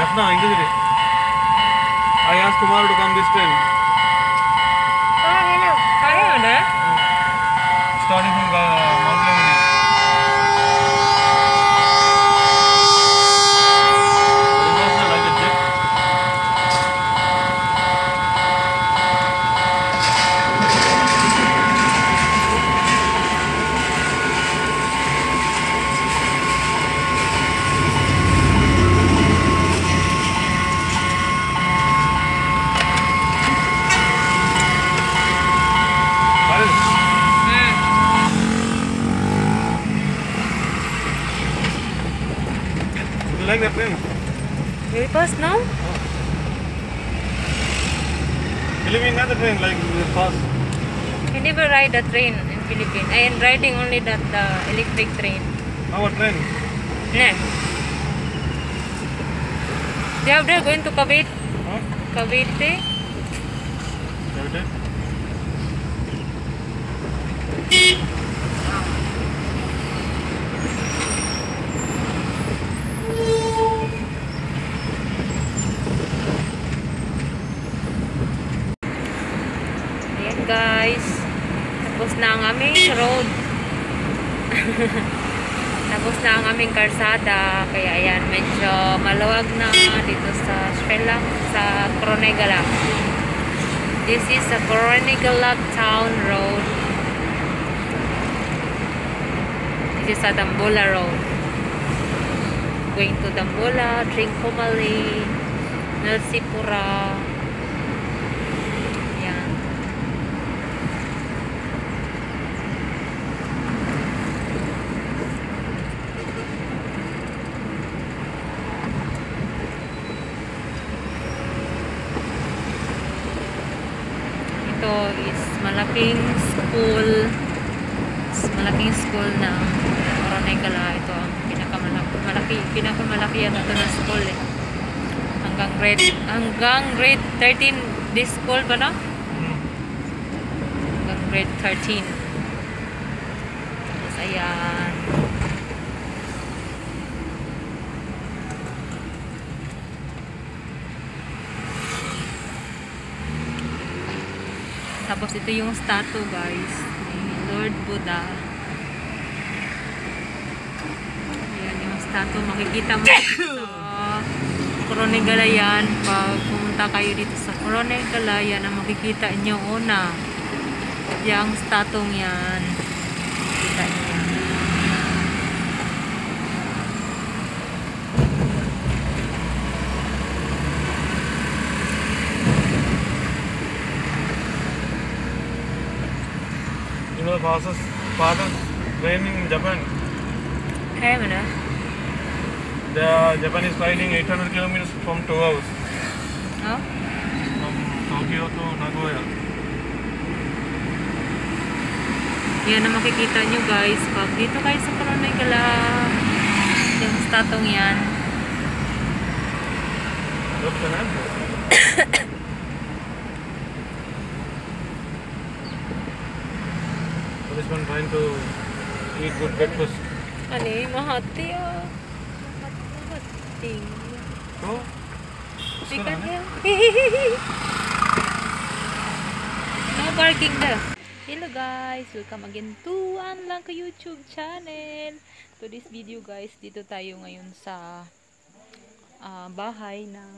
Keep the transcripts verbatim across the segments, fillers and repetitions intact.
Jaffna, English. I asked Kumar to come this train. Oh, hello. Kaya na? Starting from uh, Mount Lemony. It was uh, like a jet. Paris. Hmm. You like that train? Very fast now? Believe me, not the train, like it's fast. I never ride a train in Philippines. I am riding only that the electric train. Our train. Nah. They are there going to Cavite. Huh? Cavite. Have it? Ayan guys. Tapos na ang aming road. Tapos na ang aming karsada. Kaya ayan, medyo maluwag na dito sa Sri Lanka, sa Coronegala. This is a Coronegala Town Road. This is a Dambola Road. Going to Dambola, Trincomalee, Nelsipura. Ayan. Ito is malaking school. Malaking school ng Coronegala. Ito ang pinakamalaki, malaki, pinakamalaki yan ito na school eh. Hanggang grade, hanggang grade thirteen this school ba na? Hanggang grade thirteen. Tapos ayan. Tapos ito yung statue guys ni Lord Buddha. Ayan yung statue, makikita mo sa Coronegala yan. Pag pumunta kayo dito sa Coronegala, yan ang makikita nyo una. Yung statue yan, makikita nyo yan. You know the fastest, fastest train in Japan. Kaya mo na? The Japan is riding eight hundred kilometers from two hours No? from Tokyo to Nagoya. Yan ang makikita nyo guys. Pag dito kayo sa Coronegala, yung statue yan. Look at that. Policeman trying to eat good breakfast. Ano eh, mahati ah. Mahati. So, Pikan niya. No barking na. Hello guys, welcome again to Anlang Ka YouTube channel. To this video guys, dito tayo ngayon sa uh, bahay ng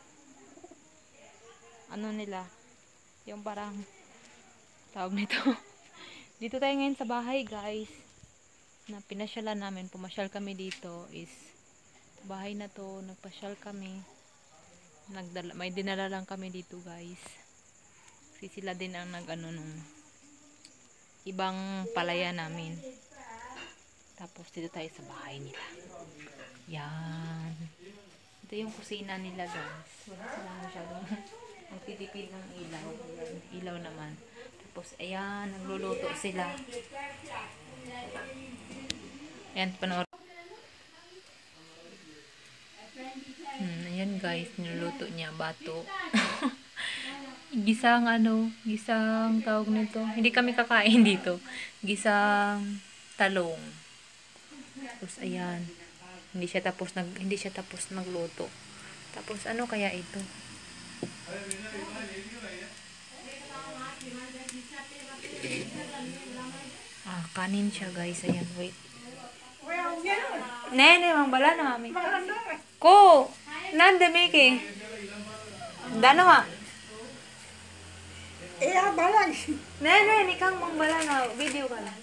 ano nila, yung parang tawag nito. Dito tayo ngayon sa bahay guys, na pinasyalan namin, pumasyal kami dito. Is bahay na to, nagpasyal kami, nagdala, may dinala lang kami dito guys, kasi sila din ang nag ano nung ibang palaya namin. Tapos dito tayo sa bahay nila. Yan, ito yung kusina nila guys. Wala silang masyadong magtitipid ng ilaw. Ayan, ilaw naman. Tapos ayan, nagluluto sila. Ayan, panood. Hmm, ayan guys, niluluto niya bato. Gisang ano, gisang tawag nito. Hindi kami kakain dito. Gisang talong. Tapos ayan, hindi siya tapos nag hindi siya tapos nagluto. Tapos ano kaya ito? Ah, kanin siya guys. Ayan, wait. Nene, mang bala na mami. Ko, nande Miki. Dano ha? Iya, balag. Nene, ni kang mang bala na video ka lang.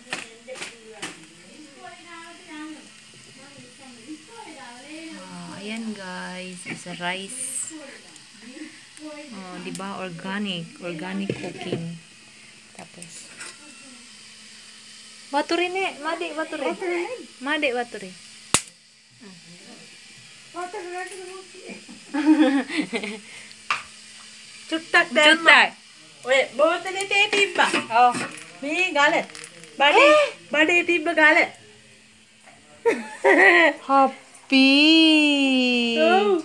Ah, ayan guys, is a rice. Oh, di ba organic, organic cooking. Tapos Waturi ne, madi waturi. Madi waturi. Cuttak dan. Jutai. Weh, bawa tadi teh tiba. Oh. Mi galet. Bade, bade tiba galet. Happy. Oh.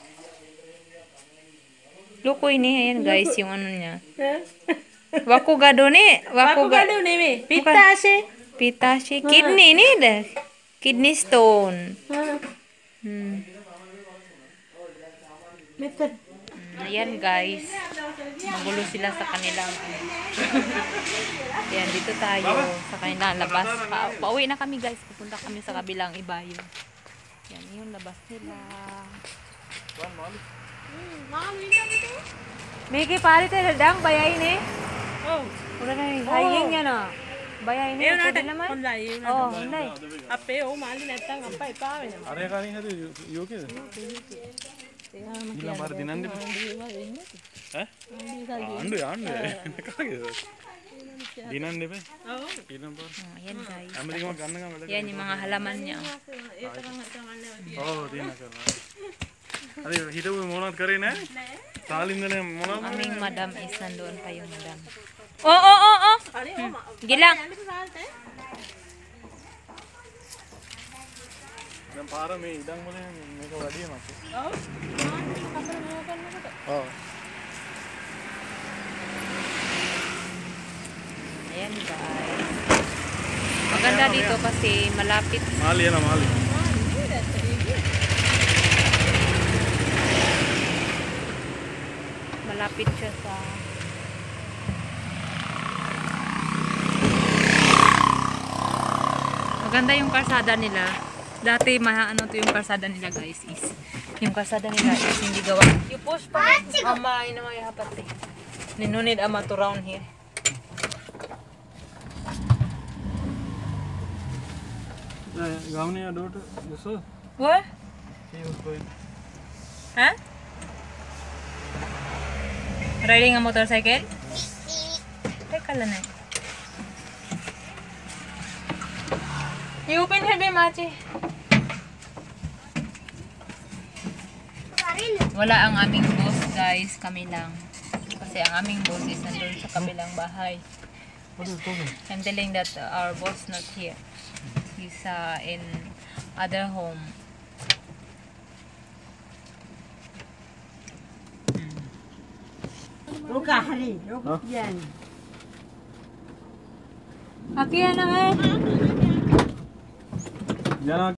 Luko ini ayan guys yung ano niya. Wakugado ni, Aku wakuga gaduh nih, Mi. Pita sih. pitashi kidney ni dah. Kidney stone. Hmm. Method. Hmm, ayan guys. Magulo sila sa kanilang ano. Ayan, dito tayo sa kanilang labas. Pa pauwi na kami guys. Pupunta kami sa kabilang ibayo. Yan yung labas nila. Miki pare tayo dadang bayay ni. Oh. Udah nih, hanging niya na. Bayay ni. Iyo na Pwede naman. Online, iyo na. Oh, hindi. Ape, oh, mali නැත්තම් අප්පා එපා වෙනවා. අරය කලින් හරි යෝකේද? ඊළඟ පාර දිනන්න එපා. ඈ? ආණ්ඩු ආණ්ඩු. කාගේද? දිනන්න එපා. ඔව්. ඊළඟ පාර. Oh, ayan guys. ඇමරිකම ගන්න ගම වැඩ. Yan yung mga halaman niya. ඒ තරම් කමන්නේ ඔව් දින කරනවා. හරි හිතපු මොනවද කරේ නැහැ? තාලින්දනේ මොනවද? Aming madam is nandoon pa yung madam. Oh, oh, oh, oh. අනේ Hmm. Gilang. දැන් පාර මේ ඉඩම් වල මේක වැඩි මත. ඔව්. කපල නෝ කරනකොට. ඔව්. Ayan guys. Maganda dito kasi malapit. මාළි එන මාළි. Malapit siya sa Maganda yung kalsada nila. Dati ma ano to yung kalsada nila guys is yung kalsada nila is hindi gawa. You push pa. Ama ina may hapat eh. Ninunid ama to round here. ගාමනේ අඩෝට යසෝ. What? He was going. Huh? Riding a motorcycle? Teka lang eh. You open here, be, Machi. Wala ang aming boss, guys. Kami lang. Kasi ang aming boss is nandun sa kabilang bahay. I'm telling that uh, our boss not here. He's uh, in other home. Ruka hari, ruka yan. Aki, ano eh? Yan